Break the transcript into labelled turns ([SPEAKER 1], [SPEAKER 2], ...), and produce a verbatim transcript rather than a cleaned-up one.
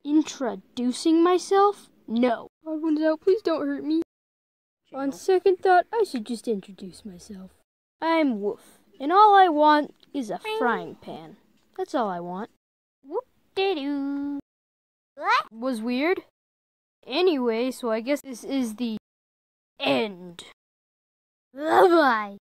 [SPEAKER 1] Introducing myself? No. Odd one's out, please don't hurt me. On second thought, I should just introduce myself. I'm Woof, and all I want is a frying pan. That's all I want. Whoop-de-doo. What? Was weird? Anyway, so I guess this is the end. Bye-bye.